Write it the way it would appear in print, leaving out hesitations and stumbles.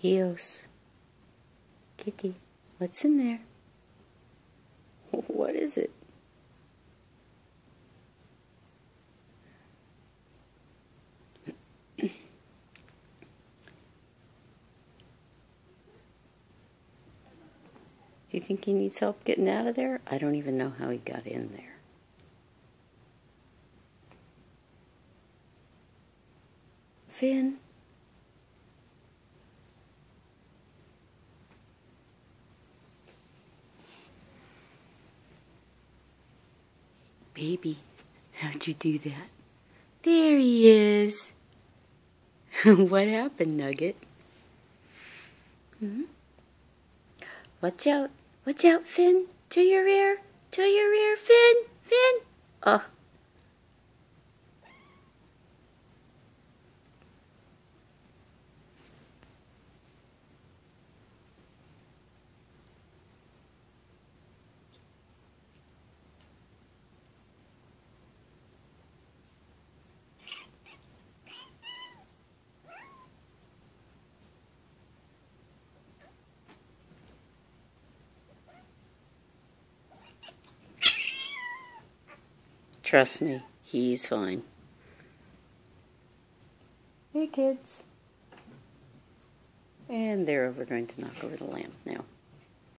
Eos. Kitty, what's in there? What is it? You think he needs help getting out of there? I don't even know how he got in there. Finn? Baby, how'd you do that? There he is. What happened, Nugget? Hmm? Watch out. Watch out, Finn. To your rear. To your rear, Finn. Finn. Oh. Trust me, he's fine. Hey, kids. And they're over going to knock over the lamp now.